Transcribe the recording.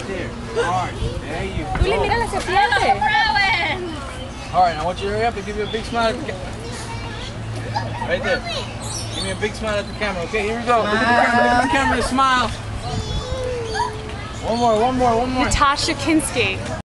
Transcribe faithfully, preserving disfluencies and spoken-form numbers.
there. Alright, there you go. Uli, mira la serpiente. Rowen! Alright, I want you to hurry up and give me a big smile at the camera. Right there. Give me a big smile at the camera. Okay, here we go. Look at the camera, look at the camera and smile. One more, one more, one more. Natasha Kinski.